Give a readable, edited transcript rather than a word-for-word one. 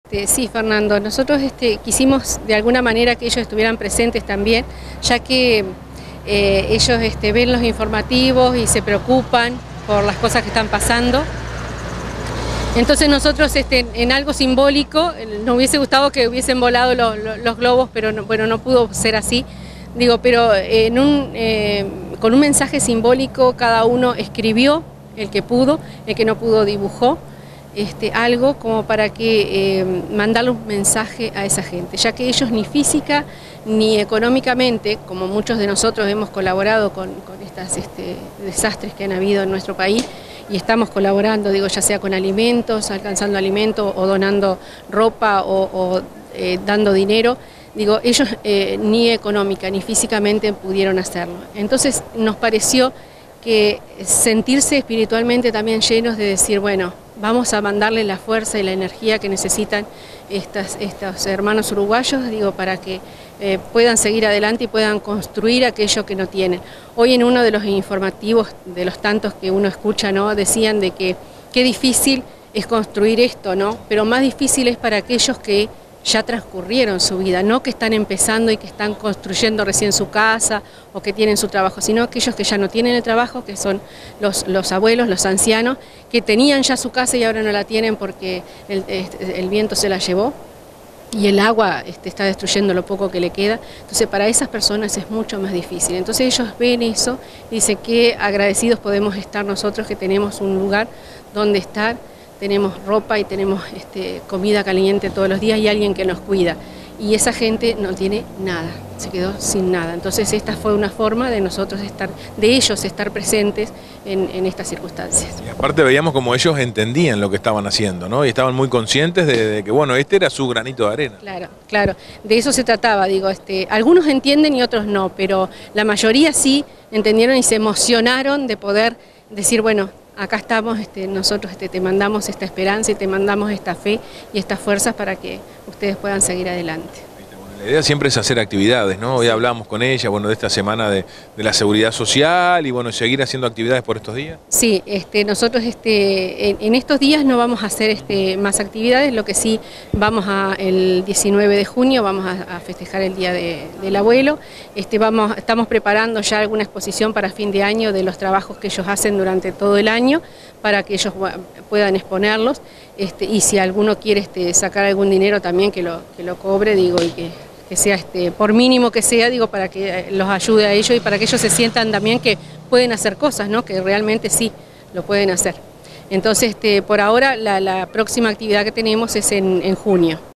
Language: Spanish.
Sí, Fernando, nosotros quisimos de alguna manera que ellos estuvieran presentes también, ya que ellos ven los informativos y se preocupan por las cosas que están pasando. Entonces nosotros en algo simbólico, nos hubiese gustado que hubiesen volado los globos, pero no, bueno, no pudo ser así. Digo, pero con un mensaje simbólico cada uno escribió, el que pudo, el que no pudo dibujó. Algo como para que mandarle un mensaje a esa gente, ya que ellos ni física ni económicamente, como muchos de nosotros hemos colaborado con estos desastres que han habido en nuestro país, y estamos colaborando, digo, ya sea con alimentos, alcanzando alimentos o donando ropa o dando dinero, digo, ellos ni económica ni físicamente pudieron hacerlo. Entonces nos pareció que sentirse espiritualmente también llenos de decir, bueno, vamos a mandarle la fuerza y la energía que necesitan estos hermanos uruguayos, digo, para que puedan seguir adelante y puedan construir aquello que no tienen. Hoy en uno de los informativos, de los tantos que uno escucha, ¿no?, decían de que qué difícil es construir esto, ¿no?, pero más difícil es para aquellos que ya transcurrieron su vida, no que están empezando y que están construyendo recién su casa o que tienen su trabajo, sino aquellos que ya no tienen el trabajo, que son los abuelos, los ancianos, que tenían ya su casa y ahora no la tienen porque el viento se la llevó y el agua está destruyendo lo poco que le queda. Entonces para esas personas es mucho más difícil. Entonces ellos ven eso y dicen que agradecidos podemos estar nosotros que tenemos un lugar donde estar. Tenemos ropa y tenemos comida caliente todos los días y alguien que nos cuida. Y esa gente no tiene nada, se quedó sin nada. Entonces esta fue una forma de nosotros ellos estar presentes en estas circunstancias. Y aparte veíamos como ellos entendían lo que estaban haciendo, ¿no? Y estaban muy conscientes de que, bueno, este era su granito de arena. Claro, claro, de eso se trataba, digo, algunos entienden y otros no, pero la mayoría sí entendieron y se emocionaron de poder decir, bueno, acá estamos, nosotros te mandamos esta esperanza y te mandamos esta fe y estas fuerzas para que ustedes puedan seguir adelante. La idea siempre es hacer actividades, ¿no? Hoy hablamos con ella, bueno, de esta semana de la seguridad social y bueno, seguir haciendo actividades por estos días. Sí, nosotros en estos días no vamos a hacer más actividades, lo que sí vamos el 19 de junio vamos a festejar el Día del Abuelo. Estamos preparando ya alguna exposición para fin de año de los trabajos que ellos hacen durante todo el año para que ellos puedan exponerlos, y si alguno quiere sacar algún dinero también que lo cobre, digo, y que sea por mínimo que sea, digo, para que los ayude a ellos y para que ellos se sientan también que pueden hacer cosas, ¿no?, que realmente sí lo pueden hacer. Entonces, por ahora la próxima actividad que tenemos es en junio.